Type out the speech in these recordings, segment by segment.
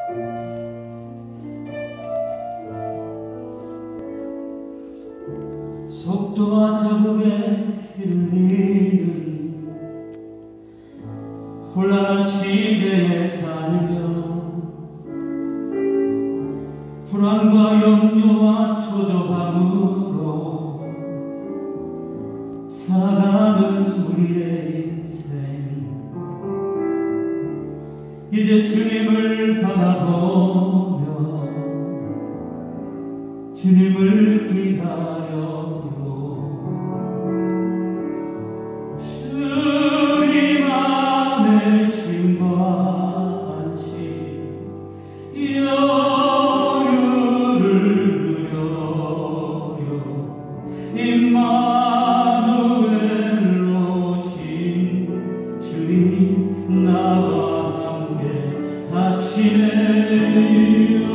속도와 자국에 휘둘리는 혼란한 시대에 살며 불안과 염려와 초조함으로 살아가는 우리의 인생, 이제 주님을 바라보며 주님을 기다려요. 주님 안에 쉼과 안식 여유를 누려요. 임마누엘 오신 주님 나와 함께 하시네요.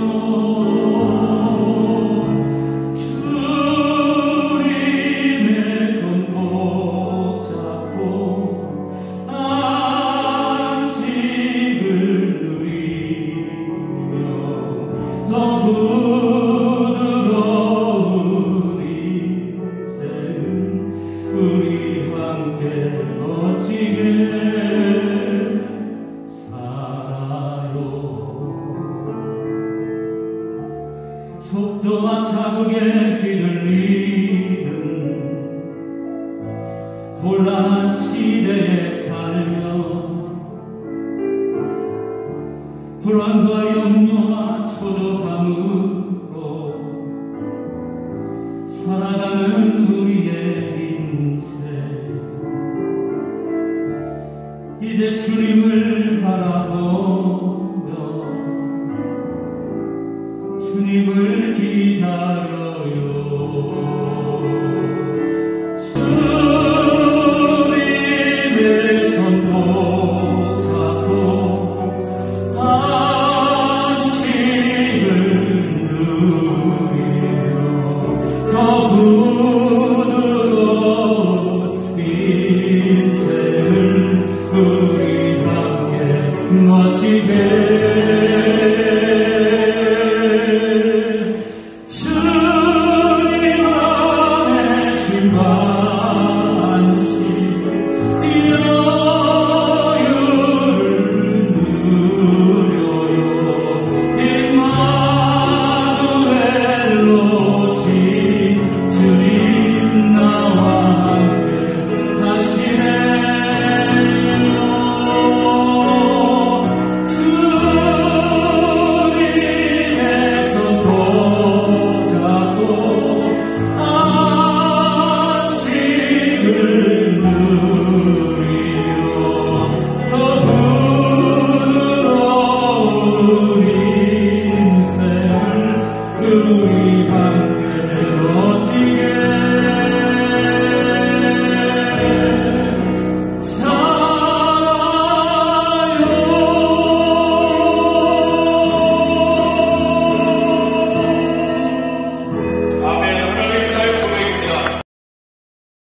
더 부드러운 인생을 우리 함께 멋지게 살아요. 속도와 자국에 휘둘리는 혼란한 시대에 살며 불안과 염려와 초조함으로 살아가는 우리의 인생, 이제 주님을 바라보며 주님을 기다려요. 주님의 손도 잡고 더 부드러운 인생을 우리 함께 멋지게 주님 안에 쉼과 안식 여유를 누려요. 임마누엘 오신 주님 나와 함께 하시네요. 주님의 손도 잡고 안식을 누리며 더 부드러운 인생을 우리 함께